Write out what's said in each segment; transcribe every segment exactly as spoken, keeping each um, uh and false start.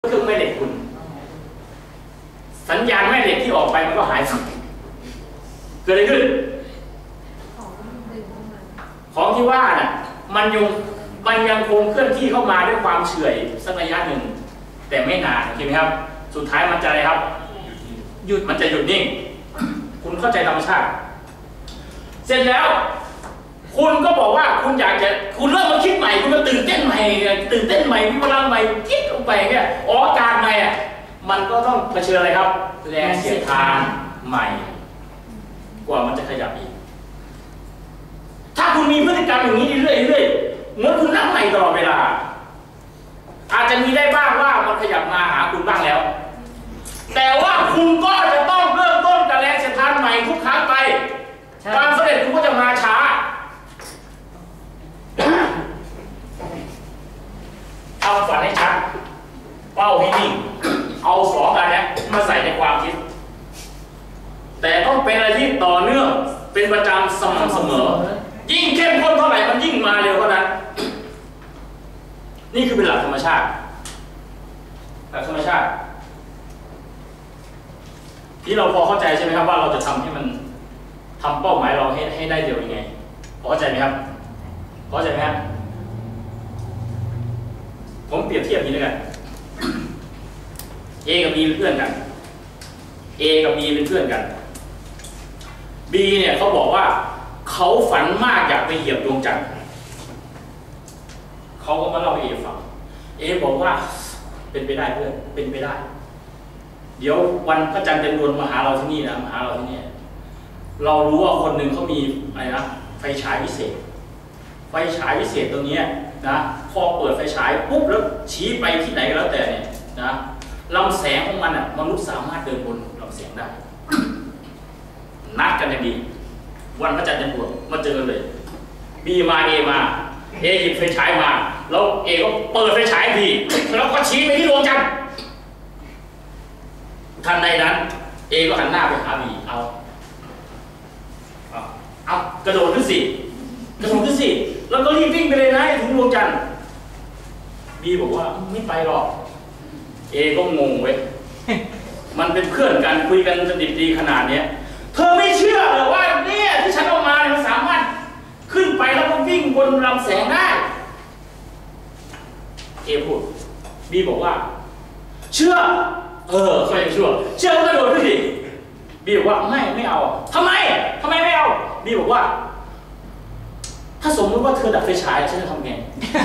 เครื่องแม่เหล็กคุณสัญญาณแม่เหล็กที่ออกไปมันก็หายเกิดอะไรขึ้นของที่ว่าน่ะมันยังมันยังคงเคลื่อนที่เข้ามาด้วยความเฉื่อยสักระยะหนึ่งแต่ไม่นานโอเคไหมครับสุดท้ายมันจะอะไรครับหยุดมันจะหยุดนิ่งคุณเข้าใจธรรมชาติเสร็จแล้วคุณก็บอกว่าคุณอยากจะคุณเริ่มมาคิดใหม่คุณมาตื่นเต้นใหม่ตื่นเต้นใหม่มีพลังใหม่คิดลงไปแค่อ๋อการใหม่อ่ะมันก็ต้องเผชิญอะไรครับแรงเสียดทานใหม่กว่ามันจะขยับอีกถ้าคุณมีพฤติกรรมอย่างนี้เรื่อยๆเรื่อยๆเหมือนคุณนั่งใหม่ตลอดเวลาอาจจะมีได้บ้างว่ามันขยับมาหาคุณบ้างแล้วแต่ว่าคุณก็จะต้องเริ่มต้นกับแรงเสียดทานใหม่ทุกครั้งไปความสำเร็จคุณก็จะมาช้าเอาฝันให้ชัดเป้าให้นิ่งเอาสองอันนี้มาใส่ในความคิดแต่ต้องเป็นอะไรที่ต่อเนื่องเป็นประจำสม่ำเสมอยิ่งเข้มข้นเท่าไหร่มันยิ่งมาเร็วเท่านั้นนี่คือเป็นหลักธรรมชาติหลักธรรมชาติที่เราพอเข้าใจใช่ไหมครับว่าเราจะทำให้มันทำเป้าหมายเราให้ให้ได้เร็วยังไงพอเข้าใจไหมครับพอเข้าใจไหมครับผมเปรียบเทียบนี้ด้วยกัน A กับ B เป็นเพื่อนกัน A กับ B เป็นเพื่อนกัน B เนี่ยเขาบอกว่าเขาฝันมากอยากไปเหยียบดวงจันทร์เขาก็มาเล่าให้ A ฟัง A บอกว่าเป็นไปได้เพื่อนเป็นไปได้เดี๋ยววันพระจันทร์เต็มดวงมาหาเราที่นี่นะมาหาเราที่นี่เรารู้ว่าคนหนึ่งเขามีอะไรนะไฟฉายพิเศษไฟฉายพิเศษตรงนี้นะพอเปิดไฟฉายปุ๊บแล้วชี้ไปที่ไหนก็แล้วแต่เนี่ยนะลำแสงของมันอ่ะมนุษย์สามารถเดินบนลำแสงได้นัดกันอย่างดีวันพระจันทร์เต็มดวงมาเจอกันเลย B มา A มา A หยิบไฟฉายมาแล้ว A ก็เปิดไฟฉาย B แล้วก็ชี้ไปที่ดวงจันทร์ทันใดนั้น A ก็หันหน้าไปหา B เอาเอากระโดดขึ้นสิกระโดดขึ้นสิแล้วก็รีบวิ่งไปเลยนะถึงดวงจันทร์ B บอกว่าไม่ไปหรอก A ก็งงเว้ยมันเป็นเพื่อนกันคุยกันสนิทดีขนาดนี้เธอไม่เชื่อหรอว่าเนี่ยที่ฉันเอามาเนี่ยมันสามารถขึ้นไปแล้วก็วิ่งบนลำแสงได้ A พูด B บอกว่าเชื่อเออใครเชื่อเชื่อก็กระโดดขึ้นสิ B บอกว่าไม่ไม่เอาทำไมทำไมไม่เอา B บอกว่าถ้าสมมติว่าเธอดับไฟฉายฉันจะทำไง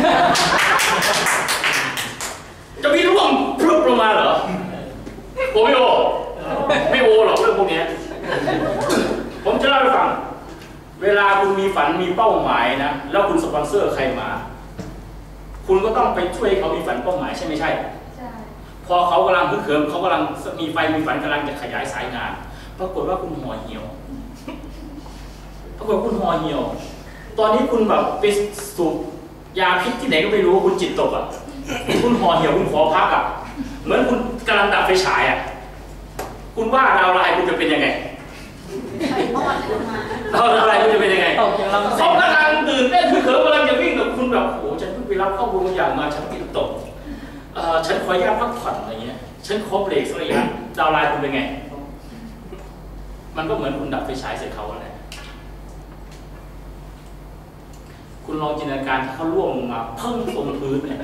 จะมีร่วงพลุบลงมาเหรอโอไม่โอไม่โอหรอกเรื่องพวกนี้ผมจะเล่าให้ฟังเวลาคุณมีฝันมีเป้าหมายนะแล้วคุณสปอนเซอร์ใครมาคุณก็ต้องไปช่วยเขามีฝันเป้าหมายใช่ไม่ใช่ใช่พอเขากำลังพึกเขิมเขากำลังมีไฟมีฝันกำลังจะขยายสายงานปรากฏว่าคุณห่อเหี่ยวปรากฏคุณห่อเหี่ยวตอนนี้คุณแบบไปสูบยาพิษที่ไหนก็ไม่รู้คุณจิตตกอ่ะคุณห่อเหี่ยวคุณขอพักอ่ะเหมือนคุณกำลังดับไฟฉายอ่ะคุณว่าดาวไลน์คุณจะเป็นยังไงดาวไลน์คุณจะเป็นยังไงเขากำลังตื่นเต้นคือเขิมกำลังจะวิ่งกับคุณแบบโอ้ฉันเพิ่งไปรับข้อมูลบางอย่างมาฉันจิตตกเอ่อฉันขออนุญาตพักผ่อนอะไรเงี้ยฉันขอเบรกสักระยะดาวไลน์คุณเป็นไงมันก็เหมือนคุณดับไฟฉายใส่เขาแหละคุณลองจินตนาการถ้าเขาล่วงลงมาเพิ่งตรงพื้นเนี่ย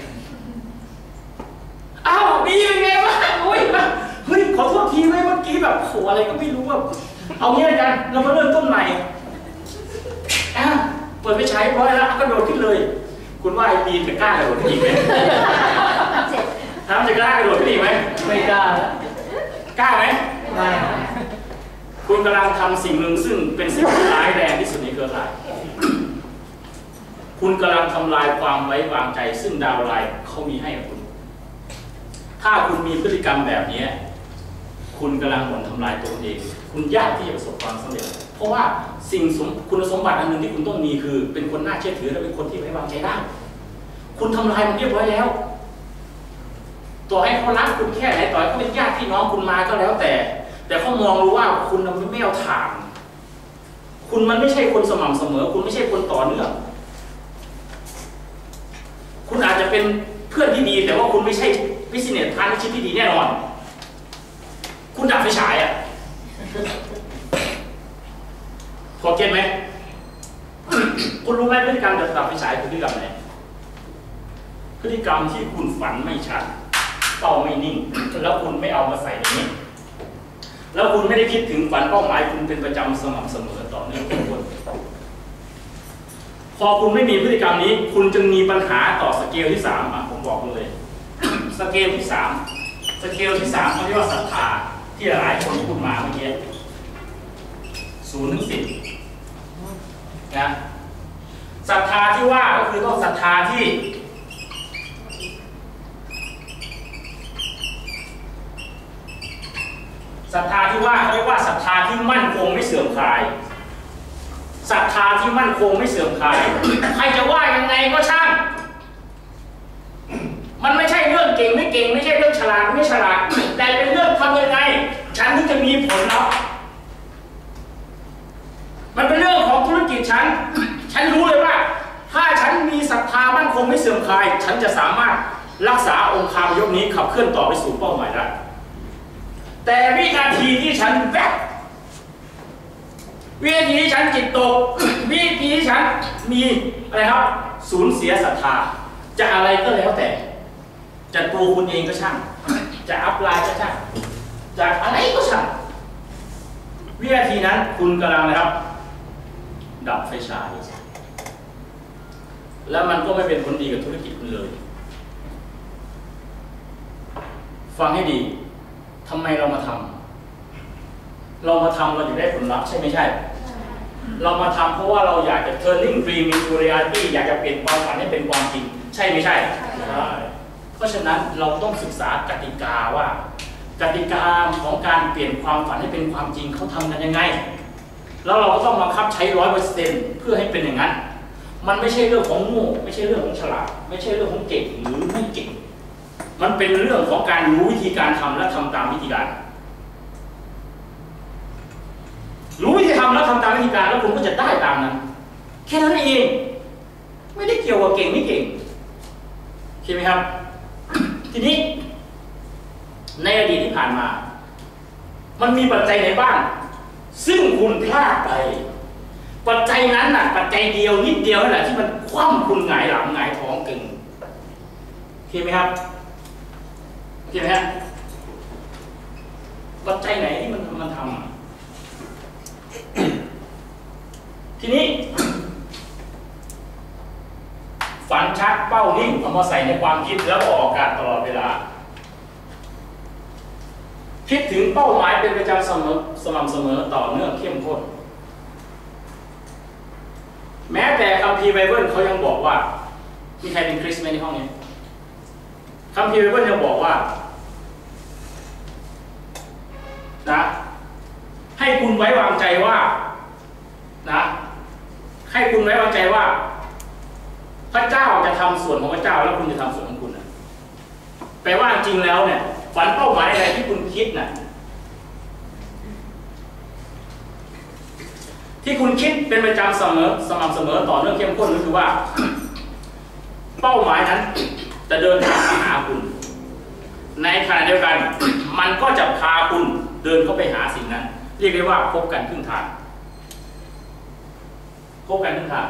อ้าวมีเป็นไงวะโอ้ยเฮ้ยขอโทษทีเว้ยเมื่อกี้แบบโหอะไรก็ไม่รู้ว่าเอางี้ละกันเรามาเริ่มต้นใหม่อ่ะเปิดไฟฉายร้อยแล้วก็โดดขึ้นเลยคุณว่าไอ้ปีนจะกล้ากระโดดขึ้นอีกไหมถามจะกล้ากระโดดขึ้นอีกไหมไม่กล้ากล้าไหมไม่คุณกำลังทำสิ่งหนึ่งซึ่งเป็นสิ่งที่ร้ายแรงที่สุดในเครือข่ายคุณกำลังทำลายความไว้วางใจซึ่งดาวไลน์เขามีให้กับคุณถ้าคุณมีพฤติกรรมแบบนี้คุณกำลังบ่นทำลายตัวเองคุณยากที่จะประสบความสำเร็จเพราะว่าสิ่งคุณสมบัติอันหนึ่งที่คุณต้องมีคือเป็นคนน่าเชื่อถือและเป็นคนที่ไว้วางใจได้คุณทำลายมันเรียบร้อยแล้วต่อให้เขารักคุณแค่ไหนต่อให้เขาเป็นญาติพี่น้องคุณมาก็แล้วแต่แต่เขามองรู้ว่าคุณไม่เอาถ่านคุณมันไม่ใช่คนสม่ำเสมอคุณไม่ใช่คนต่อเนื่องคุณอาจจะเป็นเพื่อนที่ดีแต่ว่าคุณไม่ใช่บิสเนสพาร์ทเนอร์ชิพที่ดีแน่นอนคุณดับไฟฉายอ่ะพอเก็ตไหม คุณรู้ไหมพฤติกรรมดับไฟฉายคือพฤติกรรมไหนพฤติกรรมที่คุณฝันไม่ชัดเป้าไม่นิ่งแล้วคุณไม่เอามาใส่ในนี้แล้วคุณไม่ได้คิดถึงฝันเป้าหมายคุณเป็นประจำสม่ำเสมอต่อเนื่องทุกคนพอคุณไม่มีพฤติกรรมนี้คุณจึงมีปัญหาต่อสเกลที่สามอ่ะผมบอกเลยสเกลที่สามสเกลที่สามเขาเรียกว่าศรัทธาที่หลายคนพูดมาเมื่อกี้ศูนย์ถึงสิบนะศรัทธาที่ว่าก็คือต้องศรัทธาที่ศรัทธาที่ว่าเรียกว่าศรัทธาที่มั่นคงไม่เสื่อมคลายศรัทธาที่มั่นคงไม่เสื่อมคลายใครจะว่ายังไงก็ช่างมันไม่ใช่เรื่องเก่งไม่เก่งไม่ใช่เรื่องฉลาดไม่ฉลาดแต่เป็นเรื่องทำยังไงฉันถึงจะมีผลลัพธ์มันเป็นเรื่องของธุรกิจฉันฉันรู้เลยว่าถ้าฉันมีศรัทธามั่นคงไม่เสื่อมคลายฉันจะสามารถรักษาองค์คาพยพนี้ขับเคลื่อนต่อไปสู่เป้าหมายได้แต่วินาทีที่ฉันแวบวินาทีที่ฉันจิตตกวินาทีที่ฉันมีอะไรครับสูญเสียศรัทธาจะอะไรก็แล้วแต่จะตัวคุณเองก็ช่างจะอัพไลน์ก็ช่างจะอะไรก็ช่างวินาทีนั้นคุณกำลังนะครับดับไฟฉายแล้วมันก็ไม่เป็นผลดีกับธุรกิจคุณเลยฟังให้ดีทำไมเรามาทำเรามาทำเราจะได้ผลลัพธ์ใช่ไม่ใช่เรามาทำเพราะว่าเราอยากจะ turning dream into reality อยากจะเปลี่ยนความฝันให้เป็นความจริงใช่ไม่ใช่ใช่เพราะฉะนั้นเราต้องศึกษากติกาว่ากติกาของการเปลี่ยนความฝันให้เป็นความจริงเขาทำกันยังไงแล้วเราก็ต้องบังคับใช้ร้อยเปอร์เซ็นต์เพื่อให้เป็นอย่างนั้นมันไม่ใช่เรื่องของโง่ไม่ใช่เรื่องของฉลาดไม่ใช่เรื่องของเก่งหรือไม่เก่งมันเป็นเรื่องของการรู้วิธีการทำและทำตามวิธีการรู้วิธีทำแล้วทำตามวิธีการแล้วคุณก็จะได้ตามนั้นแค่นั้นเองไม่ได้เกี่ยวกับเก่งไม่เก่งใช่ไหมครับทีนี้ในอดีตที่ผ่านมามันมีปัจจัยไหนบ้างซึ่งคุณพลาดไปปัจจัยนั้นน่ะปัจจัยเดียวนิดเดียวนั่นแหละที่มันคว่ำคุณหงายหลังหงายท้องเก่งใช่ไหมครับใช่ไหมฮะปัจจัยไหนที่มันมันทำทีนี้ฝันชัดเป้านิ่งเอามาใส่ในความคิดแล้วออกอากาศตลอดเวลาคิดถึงเป้าหมายเป็นประจำเสมอสม่ำเสมอต่อเนื่องเข้มข้นแม้แต่คัมภีร์ไบเบิลเขายังบอกว่ามีใครเป็นคริสต์ไหมในห้องนี้คัมภีร์ไบเบิลยังบอกว่านะให้คุณไว้วางใจว่านะให้คุณไว้วางใจว่าพระเจ้าจะทำส่วนของพระเจ้าแล้วคุณจะทำส่วนของคุณนะแปลว่าจริงแล้วเนี่ยฝันเป้าหมายอะไรที่คุณคิดน่ะที่คุณคิดเป็นประจำเสมอสม่ำเสมอต่อเนื่องเข้มข้นก็คือว่าเป้าหมายนั้นจะเดินทางมาหาคุณในขณะเดียวกันมันก็จะพาคุณเดินเข้าไปหาสิ่งนั้นเรียกได้ว่าพบกันครึ่งทางพบกันครึ่งทาง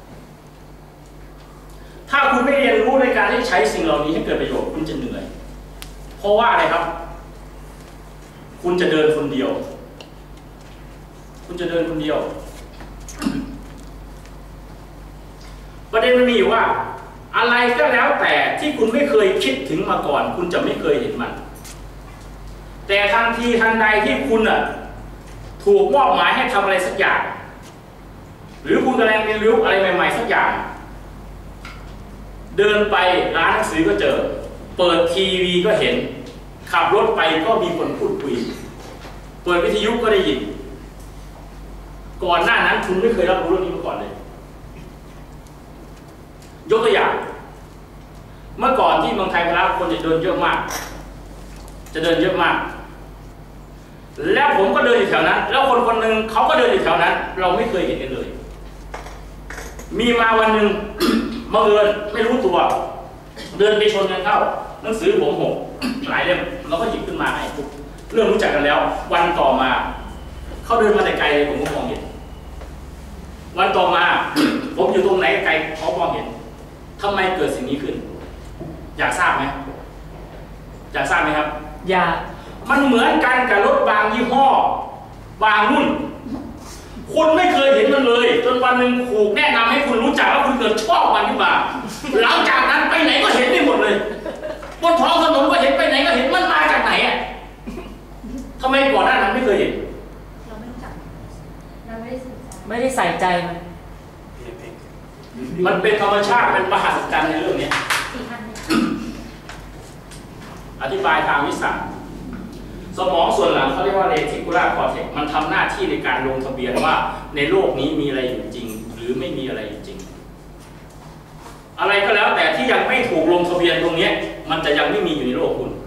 ถ้าคุณไม่เรียนรู้ในการที่ใช้สิ่งเหล่านี้ให้เกิดประโยชน์คุณจะเหนื่อยเพราะว่าอะไรครับคุณจะเดินคนเดียวคุณจะเดินคนเดียวประเด็นมันมีอยู่ว่าอะไรก็แล้วแต่ที่คุณไม่เคยคิดถึงมาก่อนคุณจะไม่เคยเห็นมันแต่ทันทีทันใดที่คุณอ่ะถูกมอบหมายให้ทำอะไรสักอย่างหรือคุณกำลังเรียนรู้อะไรใหม่ๆสักอย่างเดินไปร้านหนังสือก็เจอเปิดทีวีก็เห็นขับรถไปก็มีคนพูดคุยเปิดวิทยุก็ได้ยินก่อนหน้านั้นคุณไม่เคยรับรู้เรื่องนี้มาก่อนเลยยกตัวอย่างเมื่อก่อนที่เมืองไทยพระคนจะเดินเยอะมากจะเดินเยอะมากแล้วผมก็เดินอยู่แถวนั้นแล้วคนคนหนึ่งเขาก็เดินอยู่แถวนั้นเราไม่เคยเห็นกันเลยมีมาวันหนึ่งบังเอิญไม่รู้ตัวเดินไปชนกันเข้าหนังสือผมหกหลายเล่มเราก็หยิบขึ้นมาให้เริ่มรู้จักกันแล้ววันต่อมาเขาเดินมาแต่ไกลเลยผมก็มองเห็นวันต่อมาผมอยู่ตรงไหนไกลเขามองเห็นทำไมเกิดสิ่งนี้ขึ้นอยากทราบไหมอยากทราบไหมครับอยากมันเหมือนกันกับรถบางยี่ห้อบางรุ่นคุณไม่เคยเห็นมันเลยจนวันหนึ่งถูกแนะนำให้คุณรู้จักแล้วคุณเกิดชอบมันขึ้นมาหลังจากนั้นไปไหนก็เห็นได้หมดเลยบนท้องถนนก็เห็นไปไหนก็เห็นมันมาจากไหนอ่ะทำไมก่อนหน้านั้นไม่เคยเห็นเราไม่รู้จักเราไม่ได้ไม่ได้ใส่ใจมันมันเป็นธรรมชาติเป็นมหัศจรรย์ในเรื่องนี้อธิบายทางวิสัยสมองส่วนหลังเขาเรียกว่าเรติคูล่าคอร์เทกซ์มันทำหน้าที่ในการลงทะเบียนว่าในโลกนี้มีอะไรอยู่จริงหรือไม่มีอะไรอยู่จริงอะไรก็แล้วแต่ที่ยังไม่ถูกลงทะเบียนตรงนี้มันจะยังไม่มีอยู่ในโลกคุณ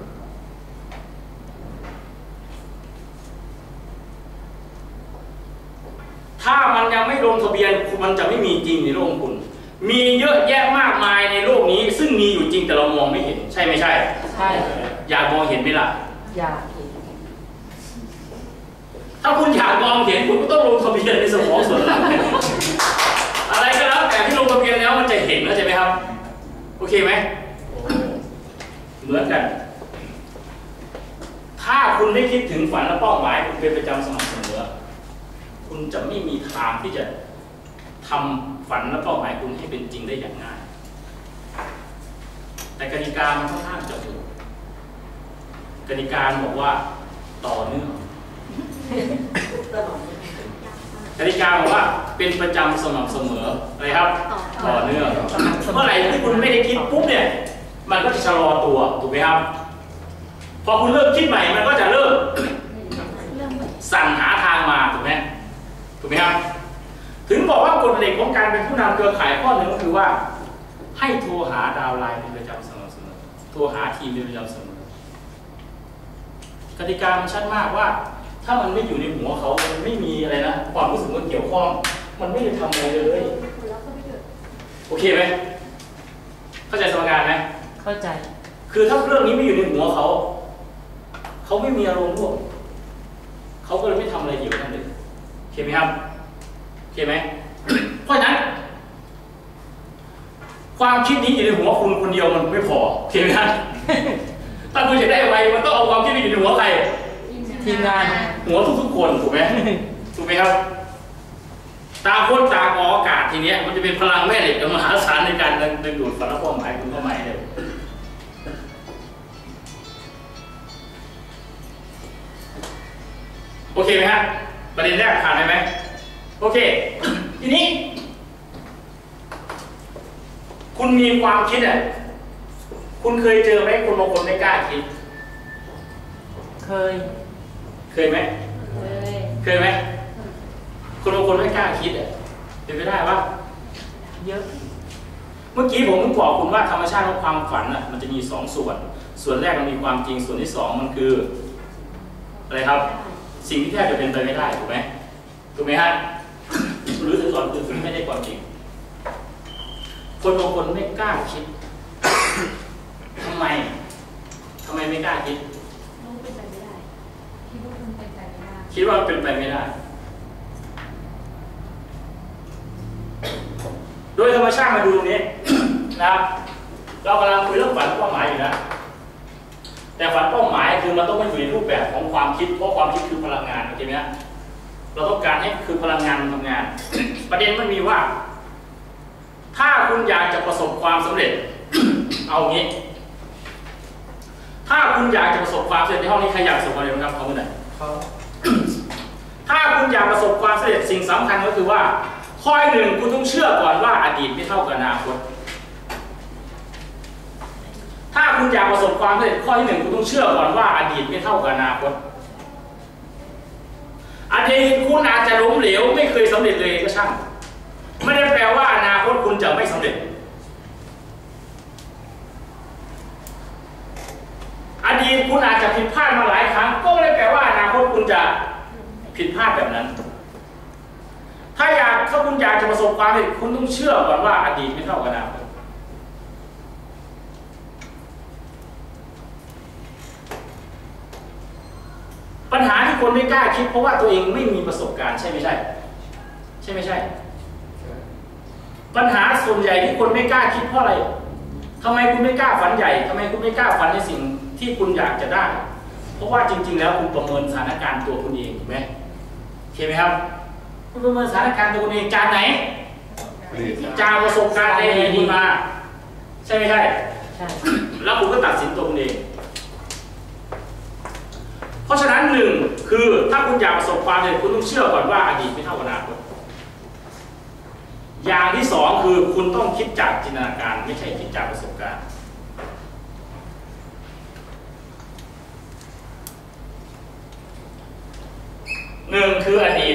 ถ้ามันยังไม่ลงทะเบียนมันจะไม่มีจริงในโลกคุณมีเยอะแยะมากมายในโลกนี้ซึ่งมีอยู่จริงแต่เรามองไม่เห็นใช่ไม่ใช่ใช่อยากมองเห็นไหมล่ะอยากเห็นถ้าคุณอยากมองเห็นคุณก็ต้องลงทะเบียนในสมองส่วนหลังอะไรก็แล้วแต่ที่ลงทะเบียนแล้วมันจะเห็นแล้วใช่ไหมครับโอเคไหมเหมือนกันถ้าคุณไม่คิดถึงฝันและเป้าหมายคุณเป็นประจำสม่ำเสมอคุณจะไม่มีทางที่จะทำฝันและเป้าหมายคุณให้เป็นจริงได้อย่างง่ายแต่กติกามันค่อนข้างจะโหดกติกาบอกว่าต่อเนื่องกติกาบอกว่าเป็นประจำสม่ำเสมออะไรครับต่อเนื่องเมื่อไหร่ที่คุณไม่ได้คิดปุ๊บเนี่ยมันก็จะชะลอตัวถูกไหมครับพอคุณเริ่มคิดใหม่มันก็จะเริ่มสั่งหาทางมาถูกไหมถูกไหมครับถึงบอกว่ากฎเหล็กของการเป็นผู้นำเครือข่ายข้อหนึ่งก็คือว่าให้โทรหาดาวไลน์เป็นประจำเสมอโทรหาทีมเป็นประจำเสมอกติกามันชัดมากว่าถ้ามันไม่อยู่ในหัวเขามันไม่มีอะไรนะความรู้สึกว่าเกี่ยวข้องมันไม่ได้ทำอะไรเลยโอเคไหมเข้าใจสมการไหมเข้าใจคือถ้าเรื่องนี้ไม่อยู่ในหัวเขาเขาไม่มีอารมณ์ร่วมเขาก็เลยไม่ทำอะไรเกี่ยวกับนั่นเลยโอเคไหมครับโอเคไหมเพราะฉะนั้นความคิดนี้อยู่ในหัวคุณคนเดียวมันไม่พอโอเคไหมครับถ้าคุณจะได้ไวมันต้องเอาความคิดนี้อยู่ในหัวใครทีมงานหัวทุกๆคนถูกไหมถูกไหมครับตาคนตาออกอากาศทีนี้มันจะเป็นพลังแม่เหล็กมหาศาลในการดึงดูดฝันและเป้าหมายคุณเข้ามาเลยโอเคไหมฮะประเด็นแรกผ่านได้ไหมโอเคทีนี้คุณมีความคิดอ่ะคุณเคยเจอไหมคนบางคนไม่กล้าคิดเคยเคยไหมเคยเคยไหมคนบางคนไม่กล้าคิดอ่ะเป็นไปได้ปะเยอะเมื่อกี้ผมเพิ่งบอกคุณว่าธรรมชาติของความฝันอ่ะมันจะมีสองส่วนส่วนแรกมันมีความจริงส่วนที่สองมันคืออะไรครับสิ่งที่แทบจะเป็นไปไม่ได้ถูกไหมถูกไหมฮะหรือถึงก่อนคือสิ่งไม่ได้ความจริงคนบางคนไม่กล้าคิดทำไมทำไมไม่กล้าคิดรู้เป็นไปไม่ได้คิดว่ามันเป็นไปไม่ได้คิดว่าเป็นไปไม่ได้โดยธรรมชาติมาดูตรงนี้นะครับเรากำลังคุยเรื่องฝันเป้าหมายอยู่นะแต่ฝันเป้าหมายคือมันต้องไม่อยู่ในรูปแบบของความคิดเพราะความคิดคือพลังงานโอเคไหมฮะเราต้องการให้คือพลังงานทำงานประเด็นมันมีว่าถ้าคุณอยากจะประสบความสำเร็จเอางี้ถ้าคุณอยากจะประสบความสำเร็จในห้องนี้ใครอยากประสบความสำเร็จครับเขาเมื่อไหร่ถ้าคุณอยากประสบความสำเร็จสิ่งสำคัญก็คือว่าข้อหนึ่งคุณต้องเชื่อก่อนว่าอดีตไม่เท่ากับอนาคตถ้าคุณอยากประสบความสำเร็จข้อที่หนึ่งคุณต้องเชื่อก่อนว่าอดีตไม่เท่ากับอนาคตอดีตคุณอาจจะล้มเหลวไม่เคยสำเร็จเลยก็ช่างไม่ได้แปลว่าอนาคตคุณจะไม่สำเร็จอดีตคุณอาจจะผิดพลาดมาหลายครั้งก็ไม่ได้แปลว่าอนาคตคุณจะผิดพลาดแบบนั้นถ้าอยากถ้าคุณอยากจะประสบความสำเร็จคุณต้องเชื่อก่อนว่าอดีตไม่เท่ากับอนาคตปัญหาที่คนไม่กล้าคิดเพราะว่าตัวเองไม่มีประสบการณ์ใช่ไม่ใช่ใช่ไม่ใช่ปัญหาส่วนใหญ่ที่คนไม่กล้าคิดเพราะอะไรทำไมคุณไม่กล้าฝันใหญ่ทำไมคุณไม่กล้าฝันในสิ่งที่คุณอยากจะได้เพราะว่าจริงๆแล้วคุณประเมินสถานการณ์ตัวคุณเองถูกไหมโอเคไหมครับคุณประเมินสถานการณ์ตัวคุณเองจากไหนจากประสบการณ์ในอดีตคุณมาใช่ไม่ใช่ใช่แล้วคุณก็ตัดสินตัวคุณเองเพราะฉะนั้นหนึ่งคือถ้าคุณอยากประสบความสำเร็จคุณต้องเชื่อก่อนว่าอดีตไม่เท่าอนาคตอย่างที่สองคือคุณต้องคิดจากจินตนาการไม่ใช่คิดจากประสบการณ์หนึ่งคืออดีต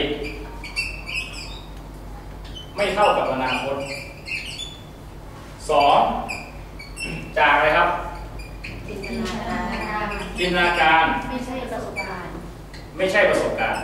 ไม่เท่ากับอนาคตสองจากอะไรครับจินตนาการจินตนาการไม่ใช่ประสบการณ์ไม่ใช่ประสบการณ์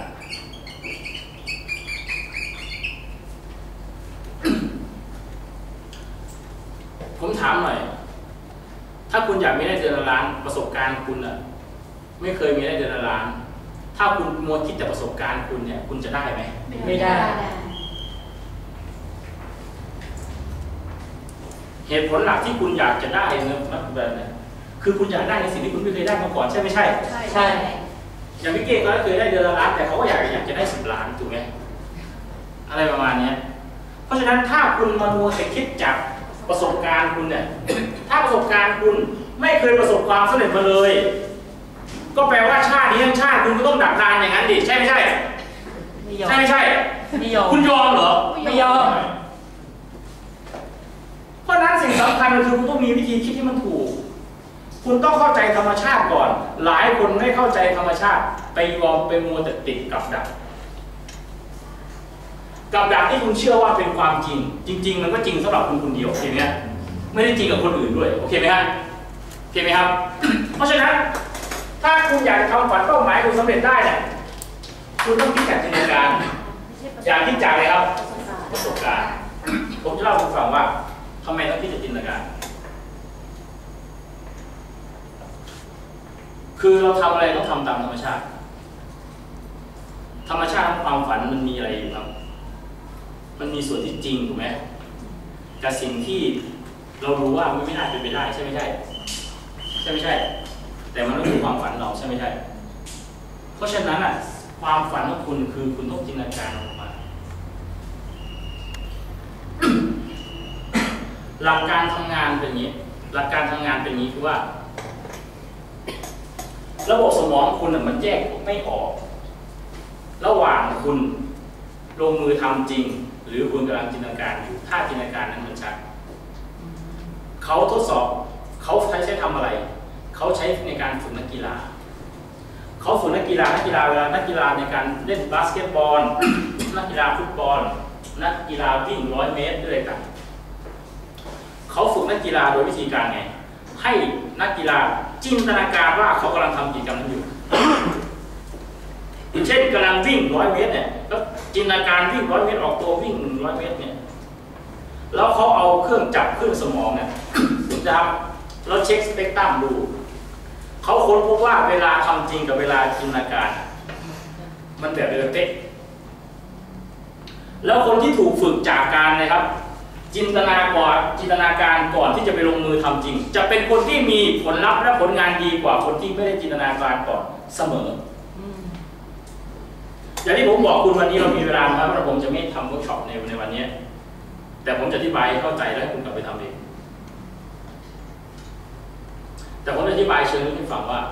ผมถามหน่อยถ้าคุณอยากมีได้เดือนละล้านประสบการณ์คุณอะไม่เคยมีได้เดือนละล้านถ้าคุณมัวคิดแต่ประสบการณ์คุณเนี่ยคุณจะได้ไหมไม่ได้เหตุผลหลักที่คุณอยากจะได้เนี่ยนักแบบเนี่ยคือคุณอยากได้ในสิ่งที่คุณไม่เคยได้มาก่อนใช่ไม่ใช่ใช่อย่างพี่เก้ก็เคยได้เดือนละล้านแต่เขาก็อยากอยากจะได้สิบล้านถูกไหมอะไรประมาณนี้เพราะฉะนั้นถ้าคุณมามัวแต่คิดจากประสบการณ์คุณเนี่ยถ้าประสบการณ์คุณไม่เคยประสบความสำเร็จมาเลยก็แปลว่าชาตินี้ทั้งชาติคุณก็ต้องดักดานอย่างนั้นดิใช่ไม่ใช่ใช่ไม่ใช่ไม่ยอมคุณยอมเหรอไม่ยอมเพราะนั้นสิ่งสำคัญคือคุณต้องมีวิธีคิดที่มันถูกคุณต้องเข้าใจธรรมชาติก่อนหลายคนไม่เข้าใจธรรมชาติไปยอมไปมัวแต่ติดกับดักกับดักที่คุณเชื่อว่าเป็นความจริงจริงๆมันก็จริงสำหรับคุณคนเดียวโอเคไหมฮะไม่ได้จริงกับคนอื่นด้วยโอเคไหมฮะโอเคไหมครับ เพราะฉะนั้นถ้าคุณอยากจะทำฝันเป้าหมายคุณสำเร็จได้เนี่ยคุณต้องคิดจากจินตนาการอย่าคิดจากอะไรครับประสบการณ์ผมจะเล่าให้คุณฟังว่าทำไมต้องคิดจากจินตนาการคือเราทำอะไรต้องทำตามธรรมชาติธรรมชาติของความฝันมันมีอะไรอยู่ครับมันมีส่วนที่จริงถูกไหมกับสิ่งที่เรารู้ว่ามันไม่น่าเป็นไปได้ใช่ไม่ใช่ใช่ไม่ใช่แต่มันก็คือความฝันเราใช่ไม่ใช่เพราะฉะนั้นอ่ะความฝันของคุณคือคุณต้องจินตนาการออกมา หลักการทำงานเป็นอย่างนี้หลักการทำงานเป็นอย่างนี้คือว่าระบบสมองคุณมันแยกไม่ออกระหว่างคุณลงมือทำจริงหรือคุณกำลังจินตนาการอยู่ถ้าจินตนาการนั้นมันชัดเขาทดสอบเขาใช้ใช้ทำอะไรเขาใช้ในการฝึกนักกีฬาเขาฝึกนักกีฬานักกีฬาเวลานักกีฬาในการเล่นบาสเกตบอล นักกีฬาฟุตบอลนักกีฬาวิ่งร้อยเมตรด้วยกันเขาฝึกนักกีฬาโดยวิธีการไงให้นักกีฬาจินตนาการว่าเขากำลังทำกิจกรรมนั้นอยู่เช่นกำลังวิ่งร้อยเมตรเนี่ยก็จินตนาการวิ่งร้อยเมตรออกตัววิ่งร้อยเมตรเนี่ยแล้วเขาเอาเครื่องจับเครื่องสมองเนี่ยนะครับแล้วเช็คสเปกตรัมดูเขาค้นพบว่าเวลาทำจริงกับเวลาจินตนาการมันแบบเดิมเป๊ะแล้วคนที่ถูกฝึกจากการนะครับจินตนาก่อนจินตนาการก่อนที่จะไปลงมือทำจริงจะเป็นคนที่มีผลลัพธ์และผลงานดีกว่าคนที่ไม่ได้จินตนาการก่อนเสมออย่างที่ผมบอกคุณวันนี้เรามีเวลานะครับเราผมจะไม่ทำเวิร์กช็อปในในวันนี้แต่ผมจะอธิบายเข้าใจแล้วให้คุณกลับไปทำเองแต่ผมจะอธิบายเชิงลึกให้ฟังว่า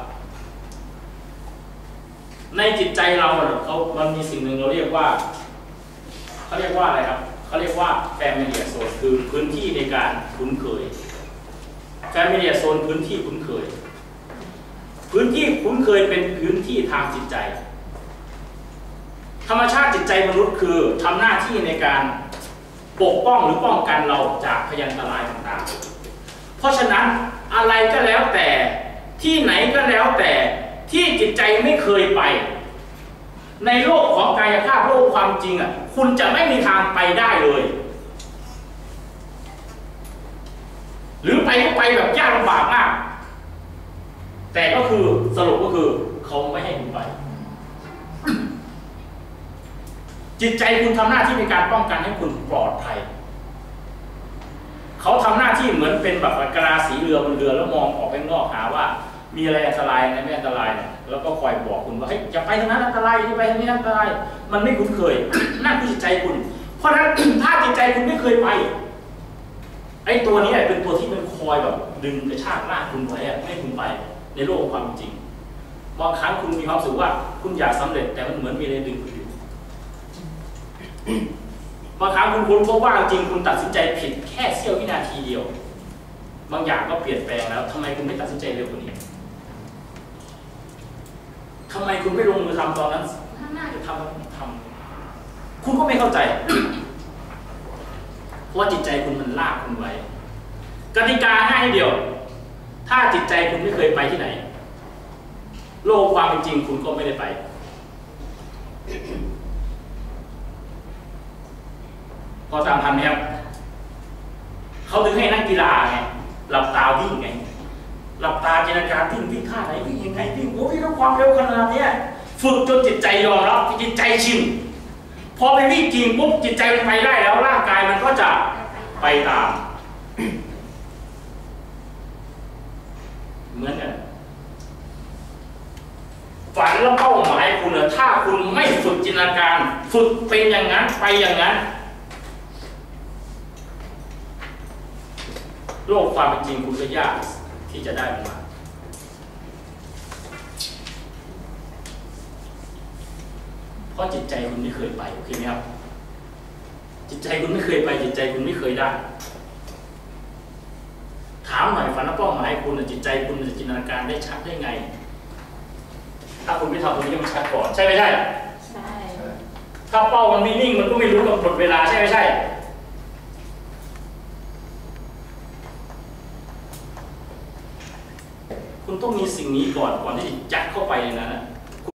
ในจิตใจเราเขามันมีสิ่งหนึ่งเราเรียกว่าเขาเรียกว่าอะไรครับเขาเรียกว่า familiar zone คือพื้นที่ในการคุ้นเคย familiar zone พื้นที่คุ้นเคยพื้นที่คุ้นเคยเป็นพื้นที่ทางจิตใจธรรมชาติจิตใจมนุษย์คือทำหน้าที่ในการปกป้องหรือป้องกันเราจากพยันตรายต่างๆเพราะฉะนั้นอะไรก็แล้วแต่ที่ไหนก็แล้วแต่ที่จิตใจไม่เคยไปในโลกของกายภาพโลกความจริงอ่ะคุณจะไม่มีทางไปได้เลยหรือไปก็ไปแบบยากลำบากมากแต่ก็คือสรุปก็คือเขาไม่ให้คุณไปจิตใจคุณทำหน้าที่ในการป้องกันให้คุณปลอดภัยเขาทำหน้าที่เหมือนเป็นแบบกระดาษสีเรือบนเรือแล้วมองออกไปข้างนอกหาว่ามีอะไรอันตรายนะไม่อันตรายเนี่ยแล้วก็คอยบอกคุณว่าเฮ้ยอย่าไปทางนั้นอันตรายอย่าไปทางนี้อันตรายมันไม่คุ้นเคย นั่นคือจิตใจคุณเพราะฉะนั้น ถ้าจิตใจคุณไม่เคยไปไอ้ตัวนี้เป็นตัวที่มันคอยแบบดึงกระชากลากคุณไว้ไม่ให้คุณไปในโลกของความจริงบางครั้งคุณมีความรู้สึกว่าคุณอยากสำเร็จแต่มันเหมือนมีอะไรดึงคุณอยู่บางครั้งคุณค้นพบว่าจริงคุณตัดสินใจผิดแค่เสี้ยววินาทีเดียวบางอย่างก็เปลี่ยนแปลงแล้วทำไมคุณไม่ตัดสินใจเร็วกว่านี้ทำไมคุณไม่ลงมือทำตอนนั้นข้างหน้าจะทำทำคุณก็ไม่เข้าใจเพราะจิตใจคุณมันลากคุณไว้กติกาง่ายเดียวถ้าจิตใจคุณไม่เคยไปที่ไหนโลกความเป็นจริงคุณก็ไม่ได้ไปพอตามทันไหมครับเขาถึงให้นักกีฬาไงหลับตาวิ่งไงหลับตาจินตนาการวิ่งวิ่งท่าไหนวิ่งยังไงวิ่งโอ้ยต้องความเร็วขนาดนี้ฝึกจนจิตใจยอมรับจิตใจชินพอไปวิ่งจริงปุ๊บจิตใจมันไปได้แล้วร่างกายมันก็จะไปตามเหมือนกันฝันแล้วเป้าหมายคุณเนี่ยถ้าคุณไม่ฝึกจินตนาการฝึกเป็นอย่างนั้นไปอย่างนั้นโลกความเป็นจริงคุณก็ยากที่จะได้มันมาเพราะจิตใจคุณไม่เคยไปโอเคไหมครับจิตใจคุณไม่เคยไปจิตใจคุณไม่เคยได้ถามหน่อยฝันและเป้าหมายคุณจิตใจคุณจะจินตนาการได้ชัดได้ไงถ้าคุณไม่ทำตรงนี้มันชัดก่อนใช่ไม่ใช่ใช่ถ้าเป้ามันไม่นิ่งมันก็ไม่รู้กำหนดเวลาใช่ไม่ใช่คุณต้องมีสิ่งนี้ก่อนก่อนที่จะยัดเข้าไปในนั้น